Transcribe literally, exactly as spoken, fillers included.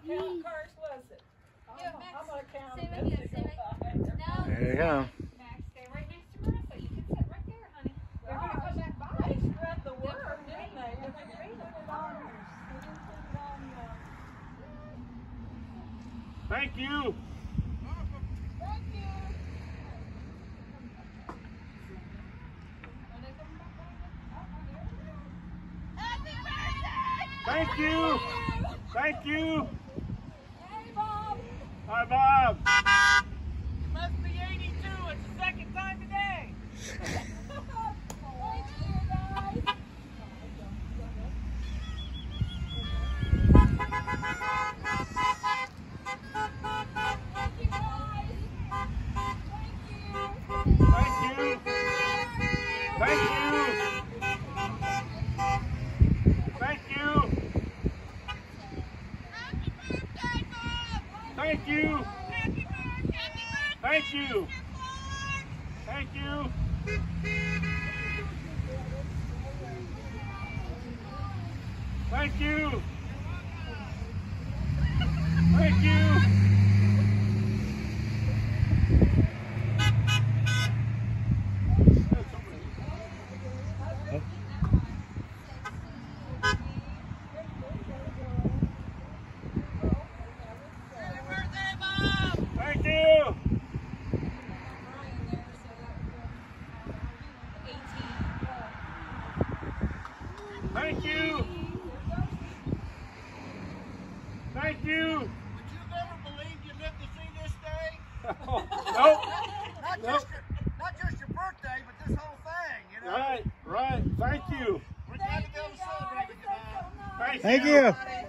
count cars, was it? Yeah, Max, I'm gonna count stay them with as you, they stay go with by. No. There you go. Max, stay right next to Marissa. You can sit right there, honey. They're going to come back by. They spread the word, didn't they? They didn't put it on yours. They didn't put it on the... Thank you. Thank you. Thank you. Thank you. Hey, Bob. Hi, Bob. Must be eighty-two. It's the second time today. Thank you, guys. Thank you. Thank you. Thank you. Thank you. Thank you. Thank you. Thank you. Thank you. Thank you. Thank you. Thank you. Would you ever believe you lived to see this day? Nope. Not Nope. just your, not just your birthday, but this whole thing, you know? Right, right. Thank you. We're glad to be able to celebrate with you, Bob. Thank, Thank you. you.